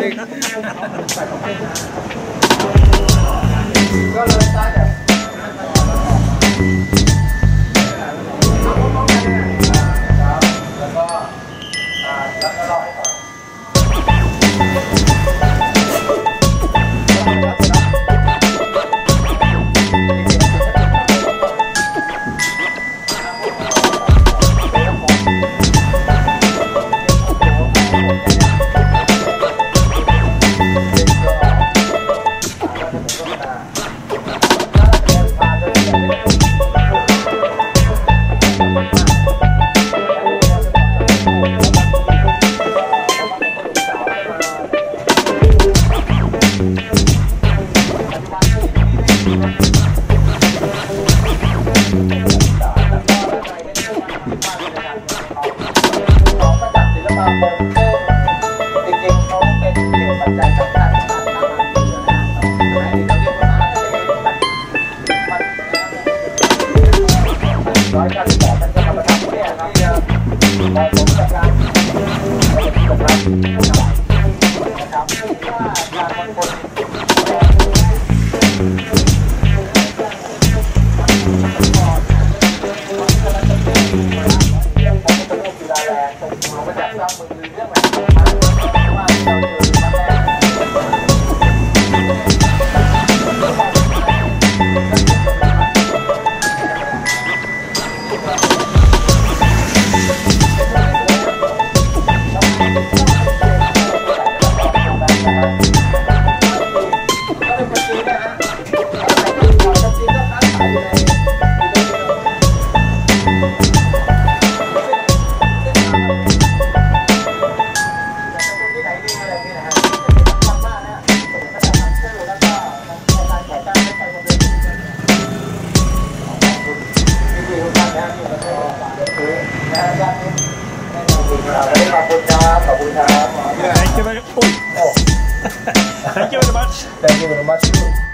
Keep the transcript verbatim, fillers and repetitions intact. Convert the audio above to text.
นึ่งก็เลยตายแบบแล้วก็อ่าแล้วก็รอให้ก่อนร้อยเก้าสิบแปดท่านก็มาทำเนี่ยครับเนี่ยมองผมจากการนะครับนะครับว่าการบางคนเรื่องของเป็นโรคกีฬาแรงส่งตัวมาจากซ้ำมือเรื่องอะไรว่าเราเจอมาแรกขอบคุณครับขอบคุณครับ Thank you very much. Thank you very much. Thank you very much.